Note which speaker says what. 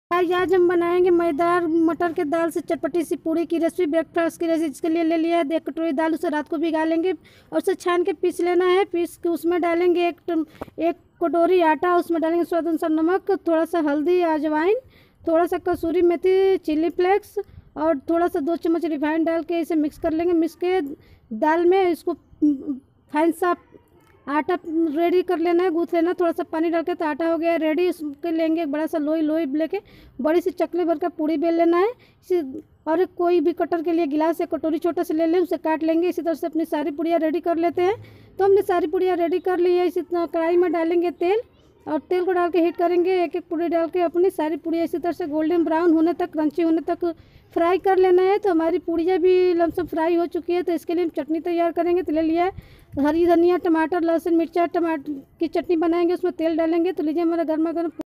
Speaker 1: आज हम बनाएंगे मैदार मटर के दाल से चटपटी सी पूड़ी की रेसिपी, ब्रेकफास्ट की रेसिपी। इसके लिए ले लिया है 1 कटोरी दाल, उसे रात को भिगा लेंगे और उसे छान के पीस लेना है। पीस के उसमें डालेंगे एक कटोरी आटा, उसमें डालेंगे स्वाद अनुसार नमक, थोड़ा सा हल्दी, अजवाइन, थोड़ा सा कसूरी मेथी, चिली फ्लेक्स और थोड़ा सा 2 चम्मच रिफाइंड डाल के इसे मिक्स कर लेंगे। मिक्स के दाल में इसको फाइन सा आटा रेडी कर लेना है, गूँथ लेना, थोड़ा सा पानी डाल के तो आटा हो गया है रेडी। इसके लेंगे एक बड़ा सा लोई लेके बड़ी सी चकले भर का पूड़ी बेल लेना है। इसी और कोई भी कटर के लिए गिलास या कटोरी छोटा सा ले लें, उसे काट लेंगे। इसी तरह से अपनी सारी पूड़ियाँ रेडी कर लेते हैं। तो हमने सारी पूड़ियाँ रेडी कर ली है। इसी कढ़ाई में डालेंगे तेल और तेल को डाल के हीट करेंगे। एक एक पूड़ी डाल के अपनी सारी पूड़ियाँ इसी तरह से गोल्डन ब्राउन होने तक, क्रंची होने तक फ्राई कर लेना है। तो हमारी पूड़ियाँ भी लमसम फ्राई हो चुकी है। तो इसके लिए हम चटनी तैयार करेंगे। तो ले लिया है हरी धनिया, टमाटर, लहसुन, मिर्चा, टमाटर की चटनी बनाएंगे, उसमें तेल डालेंगे। तो लीजिए हमारा गर्मा गर्म